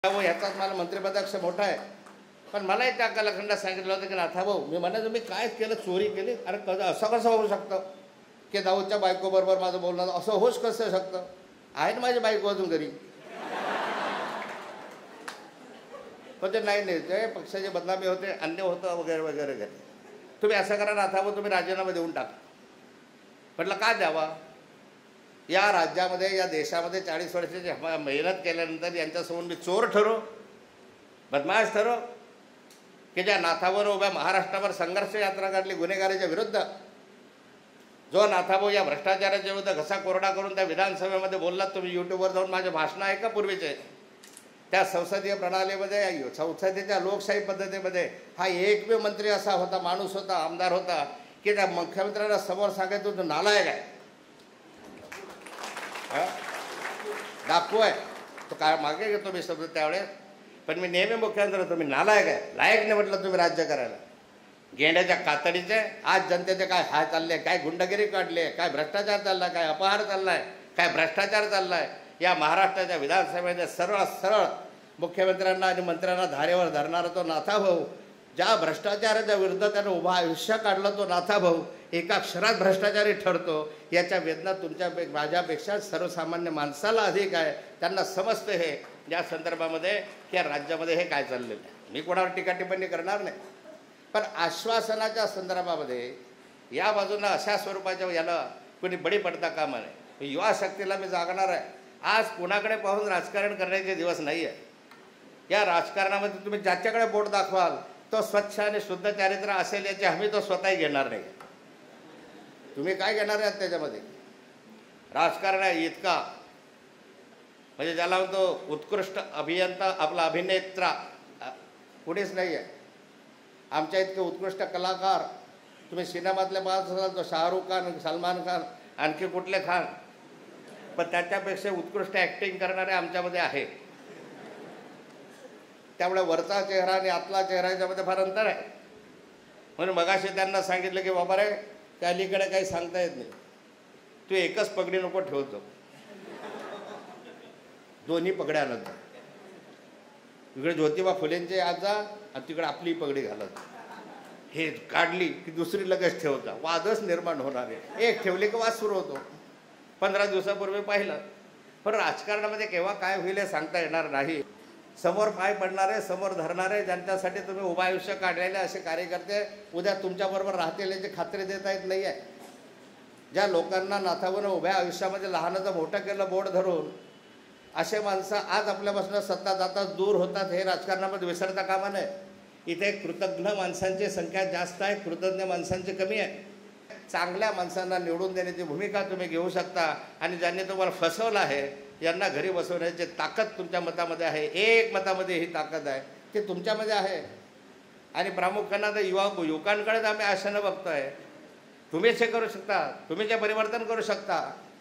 ह्याचाच मला मंत्रिपदाक्ष मोठा आहे, पण मलाही त्या कालखंडात सांगितलं होतं की नाथाभाऊ, मी म्हणा तुम्ही काय केलं, चोरी केली? अरे असं कसं होऊ शकतं की दाऊदच्या बायकोबरोबर माझं बोलणं असं होऊच कसं शकतं? आहे ना माझी बायको अजून घरी. पण ते नाही ते पक्षाची बदनामी होते, अन्य होतं वगैरे वगैरे वगैरे. तुम्ही असं करा नाथाभाऊ, तुम्ही राजीनामा देऊन टाका. म्हटलं का द्यावा? या राज्यामध्ये या देशामध्ये 40 वर्षाची मेहनत केल्यानंतर यांच्यासमोर मी चोर ठरो, बदमाश ठरो की ज्या नाथावर उभ्या महाराष्ट्रावर संघर्ष यात्रा काढली गुन्हेगारीच्या विरुद्ध? जो नाथाभाऊ या भ्रष्टाचाराच्या विरुद्ध घसा कोरडा करून त्या विधानसभेमध्ये बोललात तुम्ही, यूट्यूबवर जाऊन माझे भाषणं आहे का पूर्वीचे? त्या संसदीय प्रणालीमध्ये, संसदेच्या लोकशाही पद्धतीमध्ये हा एकमेव मंत्री असा होता, माणूस होता, आमदार होता की त्या मुख्यमंत्र्यांना समोर सांगायचं तो नालायक आहे, डाकू आहे, तो काय मागे घेतो मी शब्द त्यावेळेस. पण मी नेहमी मुख्यमंत्री होतो, मी नालायक आहे, लायक नाही म्हटलं तुम्ही राज्य करायला. गेंड्याच्या कातडीचे आज जनतेचे काय हाय चालले, काय गुंडगिरी काढले, काय भ्रष्टाचार चालला, काय अपहार चाललाय, काय भ्रष्टाचार चाललाय. या महाराष्ट्राच्या विधानसभेमध्ये सरळ सरळ मुख्यमंत्र्यांना आणि मंत्र्यांना धारेवर धरणारा तो नाथाभाऊ, ज्या भ्रष्टाचाराच्या विरुद्ध त्यानं उभं आयुष्य काढलं तो नाथाभाऊ एका क्षणात भ्रष्टाचारी ठरतो. याच्या वेदना माझ्यापेक्षा सर्वसामान्य माणसाला अधिक आहे. त्यांना समजते हे या संदर्भामध्ये की या राज्यामध्ये हे काय चाललेलं आहे. मी कोणावर टीका टिप्पणी करणार नाही, पण आश्वासनाच्या संदर्भामध्ये या बाजूनं अशा स्वरूपाच्या याला कोणी बळी पडता कामा नये. युवा शक्तीला मी जागणार आहे. आज कुणाकडे पाहून राजकारण करण्याचे दिवस नाही आहे. या राजकारणामध्ये तुम्ही ज्याच्याकडे बोट दाखवाल तो स्वच्छ आणि शुद्ध चारित्र्य असेल याची हमी तो स्वतःही घेणार नाही. तुम्ही काय घेणार आहात त्याच्यामध्ये? राजकारण आहे इतका, म्हणजे ज्याला म्हणतो उत्कृष्ट अभियंता आपला अभिनेत्रा कुणीच नाही आहे. आमच्या इतके उत्कृष्ट कलाकार तुम्ही सिनेमातले पाहत असाल तो शाहरुख खान, सलमान खान, आणखी कुठले खान, पण त्याच्यापेक्षा उत्कृष्ट ॲक्टिंग करणारे आमच्यामध्ये आहे. त्यामुळे वरचा चेहरा आणि आतला चेहरा याच्यामध्ये फार अंतर आहे. म्हणून मगाशी त्यांना सांगितलं की बाबा रे, त्या अलीकडे काही सांगता येत नाही, तू एकच पगडी नको ठेवतो, दोन्ही पगड्या आणत. इकडे ज्योतिबा फुलेंचे आज जा आणि तिकडे आपली पगडी घालत. हे काढली की दुसरी लगेच ठेवता, वादच निर्माण होणार आहे. एक ठेवली की वाद सुरू होतो. 15 दिवसापूर्वी पाहिलं. पण राजकारणामध्ये केव्हा काय होईल हे सांगता येणार नाही. समोर पाय पडणारे, समोर धरणारे, ज्यांच्यासाठी तुम्ही उभं आयुष्य काढलेले असे कार्यकर्ते उद्या तुमच्याबरोबर राहतील याची खात्री देता येत नाही आहे. ज्या लोकांना नाथावरून उभ्या आयुष्यामध्ये लहानाचं मोठं केलं बोट धरून, असे माणसं आज आपल्यापासून सत्ता जाता दूर होतात हे राजकारणामध्ये विसरता कामा नये. इथे कृतज्ञ माणसांची संख्या जास्त आहे, कृतज्ञ माणसांची कमी आहे. चांगल्या माणसांना निवडून देण्याची भूमिका तुम्ही घेऊ शकता आणि ज्यांनी तुम्हाला फसवलं आहे यांना घरी बसवण्याची ताकद तुमच्या मतामध्ये आहे. एक मतामध्ये ही ताकद आहे ती तुमच्यामध्ये आहे. आणि प्रामुख्यानं तर युवकांकडेच आम्ही आशेनं बघतोय. तुम्हीच हे करू शकता, तुम्हीच हे परिवर्तन करू शकता.